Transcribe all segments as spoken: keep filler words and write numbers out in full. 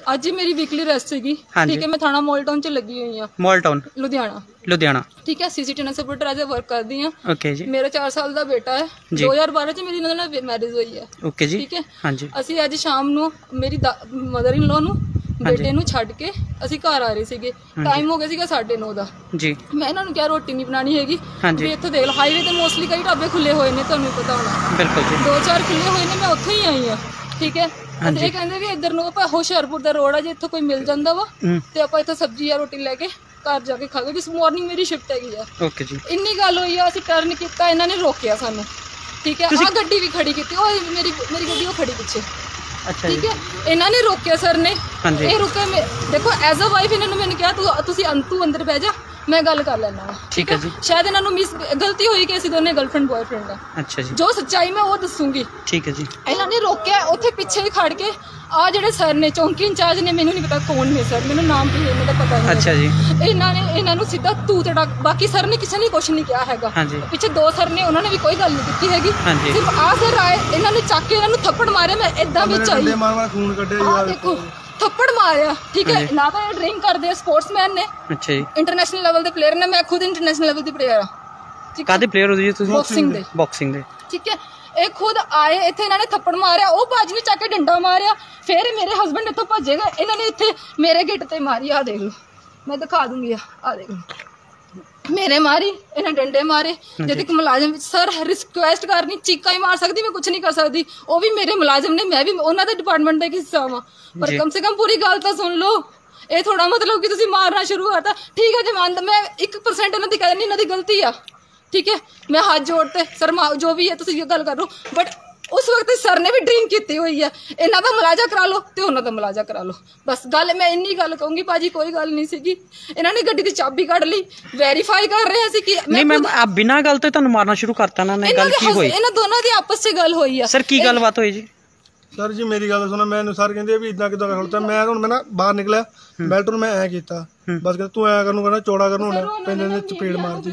ਅੱਜ ਹੀ ਮੇਰੀ weekly rest ਸੀਗੀ ਠੀਕ ਹੈ। ਮੈਂ ਥਾਣਾ ਮੋਲ ਟਾਊਨ ਚ ਲੱਗੀ ਹੋਈ ਆ। ਮੋਲ ਟਾਊਨ ਲੁਧਿਆਣਾ ਲੁਧਿਆਣਾ ਠੀਕ ਹੈ। ਸੀਸੀਟੀਵੀ ਸਪੋਰਟਰ ਐਜ਼ ਵਰਕ ਕਰਦੀ ਆ। ਓਕੇ ਜੀ। ਮੇਰਾ ਚਾਰ ਸਾਲ ਦਾ ਬੇਟਾ ਹੈ। ਦੋ ਹਜ਼ਾਰ ਬਾਰਾਂ ਚ ਮੇਰੀ ਇਹਨਾਂ ਨਾਲ ਮੈਰਿਜ ਹੋਈ ਹੈ। ਓਕੇ ਜੀ ਠੀਕ ਹੈ। ਹਾਂਜੀ ਅਸੀਂ ਅੱਜ ਸ਼ਾਮ ਨੂੰ ਮੇਰੀ ਮਦਰ ਇਨ ਲੋ ਨੂੰ ਬੇਟੇ ਨੂੰ ਛੱਡ ਕੇ ਅਸੀਂ ਘਰ ਆ ਰਹੇ ਸੀਗੇ। ਟਾਈਮ ਹੋ ਗਿਆ ਸੀਗਾ ਸਾਢੇ ਨੌ ਦਾ ਜੀ। ਮੈਂ ਇਹਨਾਂ ਨੂੰ ਕਿਹਾ ਰੋਟੀ ਨਹੀਂ ਬਣਾਣੀ ਹੈਗੀ ਵੀ ਇੱਥੇ ਦੇਖ ਲਓ ਹਾਈਵੇ ਤੇ ਮੋਸਟਲੀ ਕਈ ਢਾਬੇ ਖੁੱਲੇ ਹੋਏ ਨੇ ਤੁਹਾਨੂੰ ਪਤਾ ਹੋਣਾ। ਬਿਲਕੁਲ ਜੀ। ਦੋ ਚਾਰ ਖੁੱਲੇ ਹੋਏ ਨੇ ਮੈਂ ਉੱਥੇ ਹੀ ਆਈ ਆ ਠੀਕ ਹੈ। ਇਹ ਕਹਿੰਦੇ ਵੀ ਇੱਧਰ ਨੂੰ ਆਪਾਂ ਹੁਸ਼ਿਆਰਪੁਰ ਦਾ ਰੋਡ ਆ ਜੇ ਇੱਥੋਂ ਕੋਈ ਮਿਲ ਜਾਂਦਾ ਵਾ ਤੇ ਆਪਾਂ ਇੱਥੇ ਸਬਜ਼ੀ ਜਾਂ ਰੋਟੀ ਲੈ ਕੇ ਘਰ ਜਾ ਕੇ ਖਾਵਾਂਗੇ। ਇਸ ਮਾਰਨਿੰਗ ਮੇਰੀ ਸ਼ਿਫਟ ਹੈਗੀ ਆ। ਓਕੇ ਜੀ। ਇੰਨੀ ਗੱਲ ਹੋਈ ਆ ਅਸੀਂ ਟਰਨ ਕੀਤਾ ਇਹਨਾਂ ਨੇ ਰੋਕਿਆ ਸਾਨੂੰ ਠੀਕ ਹੈ। ਆਹ ਗੱਡੀ ਵੀ ਖੜੀ ਕੀਤੀ ਉਹ ਮੇਰੀ ਮੇਰੀ ਗੱਡੀ ਉਹ ਖੜੀ ਪਿੱਛੇ ਠੀਕ ਹੈ। ਇਹਨਾਂ ਨੇ ਰੋਕਿਆ ਸਰ ਨੇ ਇਹ ਰੁਕੇ। ਦੇਖੋ ਐਜ਼ ਅ ਵਾਈਫ ਇਹਨਾਂ ਨੂੰ ਮੈਨੂੰ ਕਿਹਾ ਤੂੰ ਤੁਸੀਂ ਤੂੰ ਅੰਦਰ ਬਹਿ ਜਾ ਮੈਂ ਗੱਲ ਕਰ ਲੈਣਾ ਵਾ ਠੀਕ ਹੈ ਜੀ। ਸ਼ਾਇਦ ਇਹਨਾਂ ਨੂੰ ਮਿਸ ਗਲਤੀ ਹੋਈ ਕਿ ਅਸੀਂ ਦੋਨੇ ਗਰਲਫ੍ਰੈਂਡ ਬॉयਫ੍ਰੈਂਡ ਆ। ਅੱਛਾ ਜੀ। ਜੋ ਸੱਚਾਈ ਮੈਂ ਉਹ ਦੱਸੂਗੀ ਠੀਕ ਹੈ ਜੀ। ਇਹਨਾਂ ਨੇ ਰੋਕਿਆ ਉੱਥੇ ਪਿੱਛੇ ਹੀ ਖੜ ਕੇ ਆ ਜਿਹੜੇ ਸਰ ਨੇ ਚੌਂਕੀ ਇੰਚਾਰਜ ਨੇ ਮੈਨੂੰ ਨਹੀਂ ਪਤਾ ਕੌਣ ਨੇ ਸਰ ਮੈਨੂੰ ਨਾਮ ਵੀ ਇਹਨਾਂ ਦਾ ਪਤਾ ਨਹੀਂ। ਅੱਛਾ ਜੀ। ਇਹਨਾਂ ਨੇ ਇਹਨਾਂ ਨੂੰ ਸਿੱਧਾ ਤੂੰ ਤੜਾ ਬਾਕੀ ਸਰ ਨੇ ਕਿਸੇ ਨੇ ਕੁਛ ਨਹੀਂ ਕਿਹਾ ਹੈਗਾ। ਪਿੱਛੇ ਦੋ ਸਰ ਨੇ ਉਹਨਾਂ ਨੇ ਵੀ ਕੋਈ ਗੱਲ ਨਹੀਂ ਕੀਤੀ ਹੈਗੀ। ਸਿਰਫ ਆ ਸਰ ਆਏ ਇਹਨਾਂ ਨੇ ਚੱਕ ਕੇ ਇਹਨਾਂ ਨੂੰ ਥੱਪੜ ਮਾਰਿਆ। ਮੈਂ ਏਦਾਂ ਵਿੱਚ ਆਈ ਖੂਨ ਕੱਢਿਆ ਦੇਖੋ ਥੱਪੜ ਮਾਰਿਆ ਠੀਕ ਹੈ। ਨਾ ਤਾਂ ਇਹ ਡਰਿੰਕ ਕਰਦੇ ਆ ਸਪੋਰਟਸਮੈਨ ਨੇ ਅੱਛਾ ਜੀ ਇੰਟਰਨੈਸ਼ਨਲ ਲੈਵਲ ਦੇ ਪਲੇਅਰ ਨੇ। ਮੈਂ ਖੁਦ ਇੰਟਰਨੈਸ਼ਨਲ ਲੈਵਲ ਦੀ ਪਲੇਅਰ ਆ। ਕਾਹਦੇ ਪਲੇਅਰ ਹੋ ਜੀ ਤੁਸੀਂ? ਬਾਕਸਿੰਗ ਦੇ ਬਾਕਸਿੰਗ ਦੇ ਠੀਕ ਹੈ। ਇਹ ਖੁਦ ਆਏ ਇੱਥੇ ਇਹਨਾਂ ਨੇ ਥੱਪੜ ਮਾਰਿਆ ਉਹ ਬਾਜ ਨੇ ਚੱਕ ਕੇ ਡੰਡਾ ਮਾਰਿਆ। ਫਿਰ ਮੇਰੇ ਹਸਬੈਂਡ ਇੱਥੋਂ ਭੱਜੇ ਗਏ ਇਹਨਾਂ ਨੇ ਇੱਥੇ ਮੇਰੇ ਗਿੱਟ ਤੇ ਮਾਰੀ। ਆ ਦੇਖ ਲਓ ਮੈਂ ਦਿਖਾ ਦੂੰਗੀ ਆ ਆ ਦੇਖ ਲਓ ਮੇਰੇ ਮਾਰੀ ਇਹਨਾਂ ਡੰਡੇ ਮਾਰੇ। ਜਦ ਤੱਕ ਮੁਲਾਜ਼ਮ ਸਰ ਰਿਕੁਐਸਟ ਕਰਨੀ ਚੀਕਾਂ ਹੀ ਮਾਰ ਸਕਦੀ ਮੈਂ ਕੁਝ ਨਹੀਂ ਕਰ ਸਕਦੀ। ਉਹ ਵੀ ਮੇਰੇ ਮੁਲਾਜ਼ਮ ਨੇ ਮੈਂ ਵੀ ਉਹਨਾਂ ਦੇ ਡਿਪਾਰਟਮੈਂਟ ਦਾ ਹਿੱਸਾ ਵਾਂ ਪਰ ਕਮ ਸੇ ਕਮ ਪੂਰੀ ਗੱਲ ਤਾਂ ਸੁਣ ਲਓ। ਇਹ ਥੋੜਾ ਮਤਲਬ ਕਿ ਤੁਸੀਂ ਮਾਰਨਾ ਸ਼ੁਰੂ ਕਰਤਾ ਠੀਕ ਹੈ ਜੇ ਮੰਨਦਾ ਮੈਂ ਇੱਕ ਪਰਸੈਂਟ ਇਹਨਾਂ ਦੀ ਕਹਿੰਦੀ ਇਹਨਾਂ ਦੀ ਗਲਤੀ ਆ ਠੀਕ ਹੈ। ਮੈਂ ਹੱਥ ਜੋੜਤੇ ਸਰ ਜੋ ਵੀ ਹੈ ਤੁਸੀਂ ਗੱਲ ਕਰ ਲਓ ਬਟ ਉਸ ਵਕਤ ਸਰ ਨੇ ਵੀ ਡਰਿੰਕ ਕੀਤੀ ਹੋਈ ਹੈ। ਇਹਨਾਂ ਦਾ ਮੁਲਾਜ਼ਾ ਕਰਾ ਲਓ ਤੇ ਉਹਨਾਂ ਦਾ ਮੁਲਾਜ਼ਾ ਕਰਾ ਲਓ ਬਸ ਗੱਲ ਮੈਂ ਇੰਨੀ ਗੱਲ ਕਹੂੰਗੀ। ਭਾਜੀ ਕੋਈ ਗੱਲ ਨਹੀਂ ਸੀਗੀ। ਇਹਨਾਂ ਨੇ ਗੱਡੀ ਦੀ ਚਾਬੀ ਕੱਢ ਲਈ ਵੈਰੀਫਾਈ ਕਰ ਰਹੇ ਸੀ ਕਿ ਨਹੀਂ ਮੈਮ ਆਪ ਬਿਨਾਂ ਗੱਲ ਤੋਂ ਤੁਹਾਨੂੰ ਮਾਰਨਾ ਸ਼ੁਰੂ ਕਰਤਾ ਨਾ ਨੇ ਗੱਲ ਕੀ ਹੋਈ? ਇਹਨਾਂ ਦੋਨਾਂ ਦੀ ਆਪਸ 'ਚ ਗੱਲ ਹੋਈ ਆ। ਸਰ ਕੀ ਗੱਲਬਾਤ ਹੋਈ ਜੀ? ਸਰ ਜੀ ਮੇਰੀ ਗੱਲ ਸੁਣੋ ਮੈਨੂੰ ਸਰ ਕਹਿੰਦੇ ਵੀ ਇਦਾਂ ਕਿਦਾਂ ਖੜਤਾ ਮੈਂ ਹੁਣ ਮੈਂ ਨਾ ਬਾਹਰ ਨਿਕਲਿਆ ਬੈਲਟ ਨੂੰ ਮੈਂ ਐ ਕੀਤਾ ਬਸ ਕਿ ਤੂੰ ਐ ਕਰਨ ਨੂੰ ਕਹਿੰਦਾ ਚੌੜਾ ਕਰਨ ਹੁਣ ਪੈਂਦੇ ਨੇ ਚਪੇੜ ਮਾਰਦੀ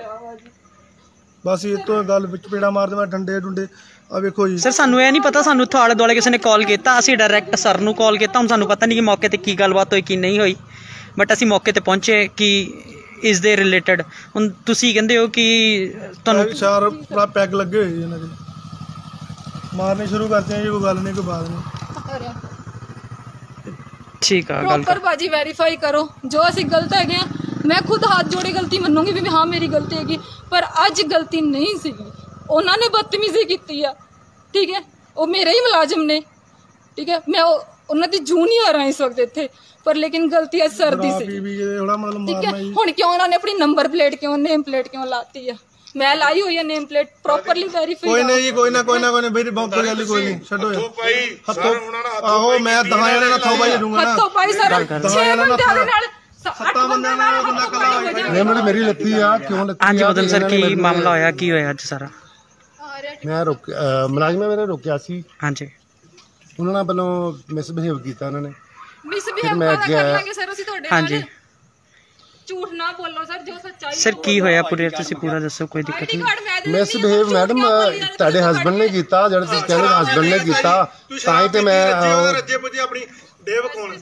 ਬਸ ਇਹ ਤੋਂ ਗੱਲ ਵਿੱਚ ਚਪੇੜਾ ਮਾਰਦੇ ਮੈਂ ਡੰਡੇ ਡੁੰਡੇ ਆ ਵੇਖੋ ਜੀ। ਸਰ ਸਾਨੂੰ ਇਹ ਨਹੀਂ ਪਤਾ ਸਾਨੂੰ ਇੱਥੋਂ ਆਲੇ ਦੁਆਲੇ ਕਿਸੇ ਨੇ ਕਾਲ ਕੀਤਾ ਅਸੀਂ ਡਾਇਰੈਕਟ ਸਰ ਨੂੰ ਕਾਲ ਕੀਤਾ। ਹੁਣ ਸਾਨੂੰ ਪਤਾ ਨਹੀਂ ਕਿ ਮੌਕੇ ਤੇ ਕੀ ਗੱਲਬਾਤ ਹੋਈ ਕੀ ਨਹੀਂ ਹੋਈ ਬਟ ਅਸੀਂ ਮੌਕੇ ਤੇ ਪਹੁੰਚੇ ਕਿ ਇਸ ਦੇ ਰਿਲੇਟਡ ਹੁਣ ਤੁਸੀਂ ਕਹਿੰਦੇ ਹੋ ਕਿ ਤੁਹਾਨੂੰ ਚਾਰ ਪੂਰਾ ਪੈਗ ਲੱਗੇ ਹੋਏ ਜੀ ਇਹਨਾਂ ਦੇ ਮਾਰਨੇ ਸ਼ੁਰੂ ਕਰਤੇ ਆ ਜੀ। ਕੋਈ ਗੱਲ ਨਹੀਂ ਕੋਈ ਬਾਤ ਨਹੀਂ ਠੀਕ ਆ। ਪ੍ਰੋਪਰ ਬਾਜੀ ਵੈਰੀਫਾਈ ਕਰੋ ਜੋ ਅਸੀਂ ਗਲਤ ਹੈਗੇ ਆ। ਮੈਂ ਖੁਦ ਹੱਥ ਜੋੜੇ ਗਲਤੀ ਮੰਨੂਗੀ ਵੀ ਹਾਂ ਮੇਰੀ ਗਲਤੀ ਹੈਗੀ ਪਰ ਅੱਜ ਗਲਤੀ ਨਹੀਂ ਸੀਗੀ। ਉਹਨਾਂ ਨੇ ਬਦਤਮੀਜ਼ੀ ਕੀਤੀ ਆ ਠੀਕ ਹੈ। ਉਹ ਮੇਰੇ ਹੀ ਮੁਲਾਜ਼ਮ ਨੇ ਠੀਕ ਹੈ। ਮੈਂ ਉਹਨਾਂ ਦੀ ਜੂਨੀਅਰ ਆ ਇਸ ਵਕਤ ਇੱਥੇ ਪਰ ਲੇਕਿਨ ਗਲਤੀ ਅੱਜ ਸਰ ਦੀ ਸੀ ਠੀਕ ਹੈ। ਹੁਣ ਕਿਉਂ ਉਹਨਾਂ ਨੇ ਆਪਣੀ ਨੰਬਰ ਪਲੇਟ ਕਿਉਂ ਨੇਮ ਪਲੇਟ ਕਿਉਂ ਲਾਤੀ ਆ? ਮੈਂ ਲਾਈ ਹੋਈ ਆ ਨੇਮ ਪਲੇਟ ਪ੍ਰੋਪਰਲੀ ਵੈਰੀਫਾਈ। ਕੋਈ ਨਹੀਂ ਜੀ ਕੋਈ ਨਾ ਕੋਈ ਨਾ ਕੋਈ ਨਹੀਂ ਮੇਰੀ ਬਹੁਤ ਕੋਈ ਗੱਲ ਕੋਈ ਨਹੀਂ ਛੱਡੋ ਹੱਥੋਂ ਆਹੋ ਮੈਂ ਦਹਾਂ ਜਣੇ ਨਾਲ ਹੱਥੋਂ ਪਾਈ ਦੂੰਗਾ ਨਾ ਹੱਥੋਂ ਪਾਈ ਸਰ ਛੇ ਬੰਦਿਆਂ ਦੇ ਨਾਲ ਸੱਤਾਂ ਬੰਦਿਆਂ ਨਾਲ ਬੰਦਾ ਕਲਾ ਨਹੀਂ ਮੇਰੀ ਲੱਤੀ ਆ ਕਿਉਂ ਲੱਤੀ? ਹਾਂਜੀ ਬਦਲ ਸਰ ਕੀ ਮਾਮਲਾ ਹੋਇਆ ਕੀ ਹੋਇਆ ਅੱਜ ਸਾਰਾ? ਮੈਂ ਰੋਕ ਮੁਲਾਜ਼ਮਾਂ ਮੇਰੇ ਰੋਕਿਆ ਸੀ ਹਾਂਜੀ ਉਹਨਾਂ ਨਾਲ ਵੱਲੋਂ ਮਿਸਬਿਹੇਵ ਕੀਤਾ ਉਹਨਾਂ ਨੇ ਮਿਸਬਿਹੇਵ ਕਰਾਂਗੇ ਸਰ ਅਸੀਂ ਤੁਹਾਡੇ ਹਾਂਜੀ ਝੂਠ ਨਾ ਬੋਲੋ ਸਰ ਜੋ ਸੱਚਾਈ ਸਰ ਕੀ ਹੋਇਆ ਪੂਰੇ ਤੁਸੀਂ ਪੂਰਾ ਦੱਸੋ ਕੋਈ ਦਿੱਕਤ ਨਹੀਂ। ਮਿਸਬਿਹੇਵ ਮੈਡਮ ਤੁਹਾਡੇ ਹਸਬੈਂਡ ਨੇ ਕੀਤਾ ਜਿਹੜਾ ਤੁਸੀਂ ਕਹਿੰਦੇ ਹਸਬੈਂਡ ਨੇ ਕੀਤਾ ਤਾਂ ਹੀ ਤੇ ਮੈਂ ਰੱਜੇ ਪੁੱਜੇ ਆਪਣੀ ਦੇਵ ਕੋਲ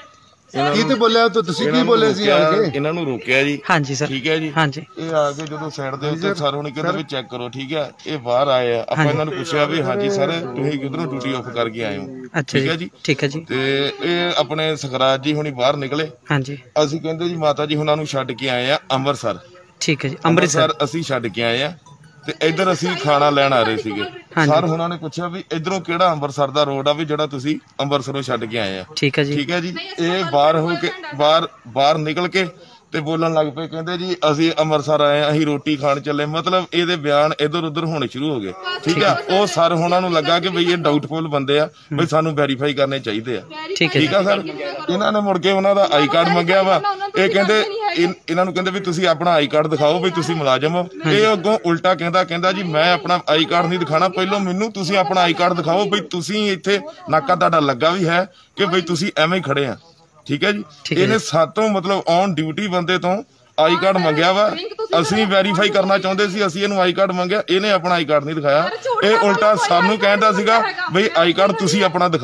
ਕੀ ਤੇ ਬੋਲਿਆ ਤੁਸੀਂ ਕੀ ਬੋਲੇ ਸੀ ਆ ਕੇ? ਇਹਨਾਂ ਨੂੰ ਰੋਕਿਆ ਜੀ ਹਾਂਜੀ ਸਰ ਠੀਕ ਹੈ ਜੀ। ਹਾਂਜੀ ਇਹ ਆ ਕੇ ਜਦੋਂ ਸਾਈਡ ਦੇ ਉੱਤੇ ਸਰ ਹੁਣ ਕਹਿੰਦੇ ਵੀ ਚੈੱਕ ਕਰੋ ਠੀਕ ਹੈ। ਇਹ ਬਾਹਰ ਆਏ ਆ ਆਪਾਂ ਇਹਨਾਂ ਨੂੰ ਪੁੱਛਿਆ ਵੀ ਹਾਂਜੀ ਸਰ ਤੁਸੀਂ ਕਿੱਧਰੋਂ ਡਿਊਟੀ ਆਫ ਕਰਕੇ ਆਏ ਹੋ ਠੀਕ ਹੈ ਜੀ ਠੀਕ ਹੈ ਜੀ। ਤੇ ਇਹ ਆਪਣੇ ਸਖਰਾਜ ਜੀ ਹੁਣੀ ਬਾਹਰ ਨਿਕਲੇ ਹਾਂਜੀ ਅਸੀਂ ਕਹਿੰਦੇ ਜੀ ਮਾਤਾ ਜੀ ਹੁਣਾਂ ਨੂੰ ਛੱਡ ਕੇ ਆਏ ਆ ਅੰਮ੍ਰਿਤਸਰ ਠੀਕ ਹੈ ਜੀ ਅੰਮ੍ਰਿਤਸਰ ਅਸੀਂ ਛੱਡ ਕੇ ਆਏ ਆ ਤੇ ਇੱਧਰ ਅਸੀਂ ਖਾਣਾ ਲੈਣ ਆ ਰਹੇ ਸੀਗੇ। ਸਰ ਉਹਨਾਂ ਨੇ ਪੁੱਛਿਆ ਵੀ ਇੱਧਰੋਂ ਕਿਹੜਾ ਅੰਮ੍ਰਿਤਸਰ ਦਾ ਰੋਡ ਆ ਵੀ ਜਿਹੜਾ ਤੁਸੀਂ ਅੰਮ੍ਰਿਤਸਰੋਂ ਛੱਡ ਕੇ ਆਏ ਆ ਠੀਕ ਹੈ ਜੀ ਠੀਕ ਹੈ ਜੀ। ਇਹ ਬਾਹਰ ਹੋ ਕੇ ਬਾਹਰ ਬਾਹਰ ਨਿਕਲ ਕੇ ਤੇ ਬੋਲਣ ਲੱਗ ਪਏ ਕਹਿੰਦੇ ਜੀ ਅਸੀਂ ਅੰਮ੍ਰਿਤਸਰ ਆਏ ਆ ਅਸੀਂ ਰੋਟੀ ਖਾਣ ਚੱਲੇ ਮਤਲਬ ਇਹਦੇ ਬਿਆਨ ਇੱਧਰ ਉੱਧਰ ਹੋਣੇ ਸ਼ੁਰੂ ਹੋ ਗਏ ਠੀਕ ਆ। ਉਹ ਸਰ ਉਹਨਾਂ ਨੂੰ ਲੱਗਾ ਕਿ ਬਈ ਇਹ ਡਾਊਟਫੁਲ ਬੰਦੇ ਆ ਬਈ ਸਾਨੂੰ ਵੈਰੀਫਾਈ ਕਰਨੇ ਚਾਹੀਦੇ ਆ ਠੀਕ ਆ ਸਰ। ਇਹਨਾਂ ਨੇ ਮੁੜ ਕੇ ਉਹਨਾਂ ਦਾ ਆਈ ਕਾਰਡ ਮੰਗਿਆ ਵਾ। ਇਹ ਕਹਿੰਦੇ ਇਹਨਾਂ ਨੂੰ ਕਹਿੰਦੇ ਵੀ ਤੁਸੀਂ ਆਪਣਾ ਆਈ ਕਾਰਡ ਦਿਖਾਓ ਵੀ ਤੁਸੀਂ ਮੁਲਾਜ਼ਮ ਹੋ। ਇਹ ਅੱਗੋਂ ਉਲਟਾ ਕਹਿੰਦਾ ਕਹਿੰਦਾ ਜੀ ਮੈਂ ਆਪਣਾ ਆਈ ਕਾਰਡ ਨਹੀਂ ਦਿਖਾਣਾ ਪਹਿਲਾਂ ਮੈਨੂੰ ਤੁਸੀਂ ਆਪਣਾ ਆਈ ਕਾਰਡ ਦਿਖਾਓ ਬਈ ਤੁਸੀਂ ਇੱਥੇ ਨਾਕਾ ਤੁਹਾਡਾ ਲੱਗਾ ਵੀ ਹੈ ਕਿ ਬਈ ਤੁਸੀਂ ਐਵੇਂ ਹੀ ਖੜੇ ਆ ਠੀਕ ਹੈ ਜੀ। ਇਹਨੇ ਸਾਤੋਂ ਮਤਲਬ ਔਨ ਡਿਊਟੀ ਬੰਦੇ ਤੋਂ ਆਈ ਕਾਰਡ ਮੰਗਿਆ ਵਾ। ਅਸੀਂ ਵੈਰੀਫਾਈ ਕਰਨਾ ਚਾਹੁੰਦੇ ਸੀ ਅਸੀਂ ਇਹਨੂੰ ਆਈ ਕਾਰਡ ਮੰਗਿਆ ਇਹਨੇ ਆਪਣਾ ਆਈ ਕਾਰਡ ਨਹੀਂ ਦਿਖਾਇਆ। ਇਹ ਉਲਟਾ ਸਾਨੂੰ ਕਹਿੰਦਾ ਸੀਗਾ ਬਈ ਆਈ ਕਾਰਡ ਤੁਸੀਂ ਆਪਣਾ ਦਿਖਾਓ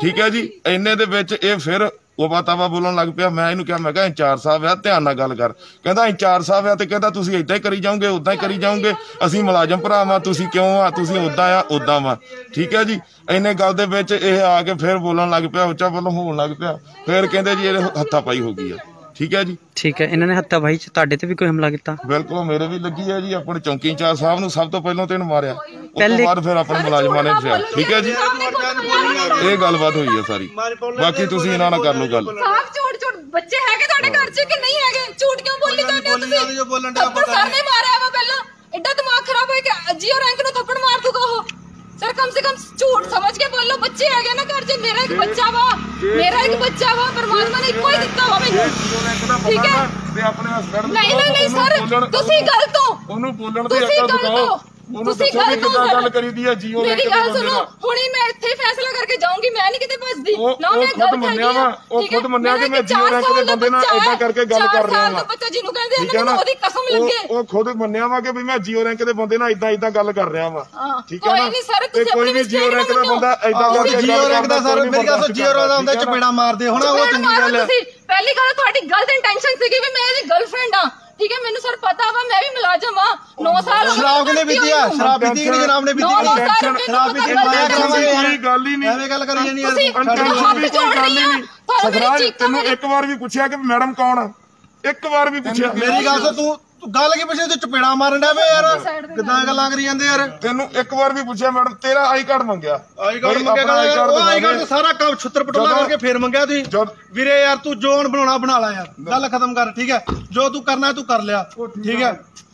ਠੀਕ ਹੈ ਜੀ। ਇੰਨੇ ਦੇ ਵਿੱਚ ਇਹ ਫਿਰ ਉਹ ਤਾਵਾ ਬੋਲਣ ਲੱਗ ਪਿਆ। ਮੈਂ ਇਹਨੂੰ ਕਿਹਾ, ਮੈਂ ਕਿਹਾ ਇੰਚਾਰਜ ਸਾਹਿਬ ਆ, ਧਿਆਨ ਨਾਲ ਗੱਲ ਕਰ। ਕਹਿੰਦਾ ਇੰਚਾਰਜ ਸਾਹਿਬ ਆ ਤੇ ਕਹਿੰਦਾ ਤੁਸੀਂ ਏਦਾਂ ਹੀ ਕਰੀ ਜਾਓਗੇ, ਉਦਾਂ ਹੀ ਕਰੀ ਜਾਓਗੇ, ਅਸੀਂ ਮੁਲਾਜ਼ਮ ਭਰਾ ਵਾ, ਤੁਸੀਂ ਕਿਉਂ ਆ, ਤੁਸੀਂ ਉਦਾਂ ਆ ਉਦਾਂ ਵਾ। ਠੀਕ ਹੈ ਜੀ। ਇੰਨੇ ਗੱਲ ਦੇ ਵਿੱਚ ਇਹ ਆ ਕੇ ਫਿਰ ਬੋਲਣ ਲੱਗ ਪਿਆ, ਉੱਚਾ ਵੱਲੋਂ ਹੋਣ ਲੱਗ ਪਿਆ। ਫਿਰ ਕਹਿੰਦੇ ਜੀ ਇਹਦੇ ਹੱਥਾ ਪਾਈ ਹੋ ਗਈ ਆ। ਠੀਕ ਹੈ ਜੀ। ਠੀਕ ਹੈ। ਇਹਨਾਂ ਨੇ ਹੱਥਾ ਪਾਈ ਚ ਤੁਹਾਡੇ ਤੇ ਵੀ ਕੋਈ ਹਮਲਾ ਕੀਤਾ? ਬਿਲਕੁਲ ਮੇਰੇ ਵੀ ਲੱਗੀ ਹੈ ਜੀ। ਆਪਣੇ ਚੌਂਕੀ ਇੰਚਾਰਜ ਸਾਹਿਬ ਨੂੰ ਸਭ ਤੋਂ ਪਹਿਲਾਂ ਤੇ ਇਹਨੂੰ ਮਾਰਿਆ, ਉਸ ਤੋਂ ਬਾਅਦ ਫਿਰ ਆਪਣੇ ਮੁਲਾਜ਼ਮਾਂ ਨੇ ਫਿਰਿਆ। ਠੀਕ ਹੈ ਜੀ। ਇਹ ਗੱਲਬਾਤ ਹੋਈ ਹੈ ਸਾਰੀ। ਬਾਕੀ ਤੁਸੀਂ ਇਹਨਾਂ ਨਾਲ ਕਰ ਲਓ ਗੱਲ। ਝੂਠ ਝੂਠ ਬੱਚੇ ਹੈਗੇ ਤੁਹਾਡੇ ਘਰ ਚ ਕਿ ਨਹੀਂ ਹੈਗੇ? ਝੂਠ ਕਿਉਂ ਬੋਲੀ ਜਾਂਦੇ ਹੋ ਤੁਸੀਂ? ਥੱਪੜ ਸਰ ਨੇ ਮਾਰਿਆ ਵਾ ਪਹਿਲਾਂ। ਐਡਾ ਦਿਮਾਗ ਖਰਾਬ ਹੋਇਆ ਕਿ ਜੀਓ ਰੈਂਕ ਨੂੰ ਥੱਪੜ ਮਾਰ ਦੂਗਾ ਉਹ। सर कम से कम झूठ समझ के बोलो। बच्चे है ना घर च, मेरा एक बच्चा वा, मेरा एक बच्चा वा, परमात्मा ने इको ही दिता वा मैनू। ठीक है नहीं नहीं नहीं सर तुसी गलत हो, ओनू बोलण दी अकल दिखाओ। ਤੁਸੀਂ ਗਲਤ ਹੋ ਗੱਲ ਕਰੀਦੀ ਹੈ ਜੀਓ ਮੇਰੀ ਗੱਲ ਸੁਣੋ। ਹੁਣੀ ਮੈਂ ਇੱਥੇ ਫੈਸਲਾ ਕਰਕੇ ਜਾਊਂਗੀ, ਮੈਂ ਨਹੀਂ ਕਿਤੇ ਭੱਜਦੀ ਨਾ। ਮੈਂ ਖੁਦ ਮੰਨਿਆ ਵਾ, ਉਹ ਖੁਦ ਮੰਨਿਆ ਕਿ ਮੈਂ ਜੀਓ ਰੈਂਕ ਦੇ ਬੰਦੇ ਨਾਲ ਏਦਾਂ ਕਰਕੇ ਗੱਲ ਕਰ ਰਿਹਾ ਹਾਂ। ਬੱਚਾ ਜਿਹਨੂੰ ਕਹਿੰਦੇ ਆ ਨਾ ਉਹਦੀ ਕਸਮ ਲੱਗੇ। ਉਹ ਖੁਦ ਮੰਨਿਆ ਵਾ ਕਿ ਵੀ ਮੈਂ ਜੀਓ ਰੈਂਕ ਦੇ ਬੰਦੇ ਨਾਲ ਏਦਾਂ ਏਦਾਂ ਗੱਲ ਕਰ ਰਿਹਾ ਵਾ। ਠੀਕ ਹੈ ਨਾ। ਤੇ ਕੋਈ ਵੀ ਜੀਓ ਰੈਂਕ ਦਾ ਬੰਦਾ ਏਦਾਂ ਕਰਕੇ ਜੀਓ ਰੈਂਕ ਦਾ ਸਰ ਮੇਰੀ ਗੱਲ ਸੁਣ, ਜੀਓ ਰੈਂਕ ਦਾ ਹੁੰਦਾ ਚਪੇੜਾ ਮਾਰਦੇ ਹੋਣਾ, ਉਹ ਚੰਗੀ ਗੱਲ ਹੈ। ਪਹਿਲੀ ਗੱਲ ਤੁਹਾਡੀ ਗਲਤ ਇੰਟੈਂਸ਼ਨ ਸੀਗੀ ਵੀ ਮੈਂ ਇਹਦੀ ਗਰਲਫ੍ਰੈਂਡ ਆ। ਠੀਕ ਹੈ ਮੈਨੂੰ ਸਰ ਪਤਾ ਵਾ, ਮੈਂ ਵੀ ਮੁਲਾਜ਼ਮ ਆ। ਨੌ ਸਾਲ ਸ਼ਰਾਬ ਕਿਨੇ ਪੀਤੀ ਆ? ਸ਼ਰਾਬ ਪੀਤੀ ਕਿ ਜਨਾਬ ਨੇ ਪੀਤੀ? ਸ਼ਰਾਬ ਪੀਤੀ ਲਾਇਆ ਕਰਾਂਗੇ। ਕੋਈ ਗੱਲ ਹੀ ਨਹੀਂ, ਐਵੇਂ ਗੱਲ ਕਰੀ ਜਾਨੀ ਯਾਰ। ਇੰਟੈਂਸ਼ਨ ਵੀ ਕੋਈ ਗੱਲ ਹੀ ਨਹੀਂ। ਸਖਰਾਜ ਤੈਨੂੰ ਇੱਕ ਵਾਰ ਵੀ ਪੁੱਛਿਆ ਕਿ ਮੈਡਮ ਕੌਣ ਆ? ਇੱਕ ਵਾਰ ਵੀ ਪੁੱਛਿਆ? ਮੇਰੀ ਗੱਲ ਸੁਣ, ਤੂੰ ਗੱਲ ਕੀ ਪਿੱਛੇ ਤੇ ਚਪੇੜਾ ਮਾਰਨ ਡਿਆ ਵੇ ਯਾਰ। ਕਿੱਦਾਂ ਗੱਲਾਂ ਕਰੀ ਜਾਂਦੇ ਯਾਰ? ਤੈਨੂੰ ਇੱਕ ਵਾਰ ਵੀ ਪੁੱਛਿਆ ਮੈਡਮ ਤੇਰਾ ਆਈ ਕਾਰਡ ਮੰਗਿਆ? ਆਈ ਕਾਰਡ ਮੰਗਿਆ, ਉਹ ਆਈ ਕਾਰਡ ਤੇ ਸਾਰਾ ਕੰਮ ਛੁੱਤਰ ਪਟੋਲਾ ਕਰਕੇ ਫੇਰ ਮੰਗਿਆ ਤੁਸੀਂ। ਵੀਰੇ ਯਾਰ ਤੂੰ ਜੋਨ ਬਣਾਉਣਾ ਬਣਾ ਲਾ ਯਾਰ, ਗੱਲ ਖਤਮ ਕਰ। ਠੀਕ ਹੈ, ਜੋ ਤੂੰ ਕਰਨਾ ਤੂੰ ਕਰ ਲਿਆ। ਠੀਕ ਹੈ।